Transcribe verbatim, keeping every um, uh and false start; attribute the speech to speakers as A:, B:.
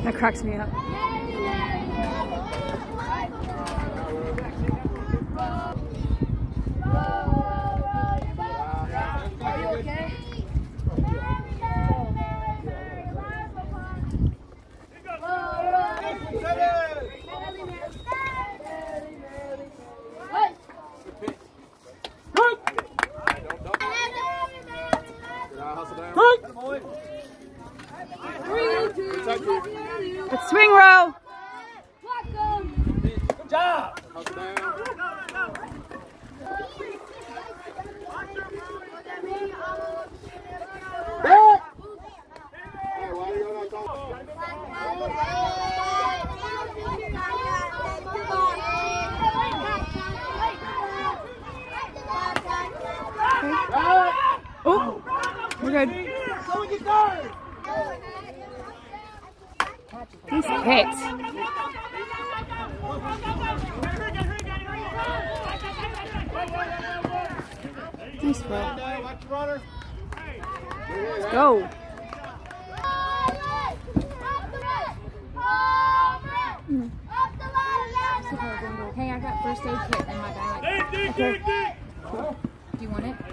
A: That cracks me up.
B: Are you okay?
A: Good swing row.
C: Good job.
A: Oh, we're good. He's hit. Nice throw. Let's go. Mm.
D: Hey, I got first aid kit in my bag. Okay. Do you want it?